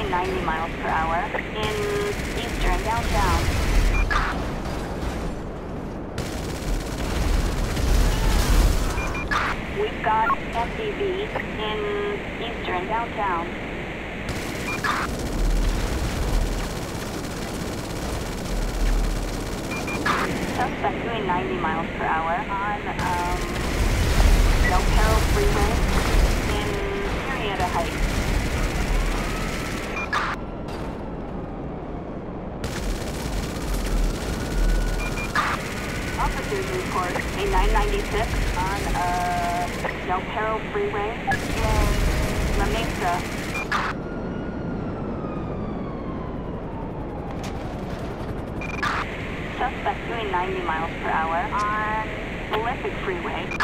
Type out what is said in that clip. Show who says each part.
Speaker 1: doing 90 miles per hour in eastern downtown. We've got SDV in eastern downtown. Suspect doing 90 miles per hour on Del Perro Freeway in Marietta Heights. Officers report a 996 on Del Perro Freeway in La Mesa. Suspect doing 90 miles per hour on Olympic Freeway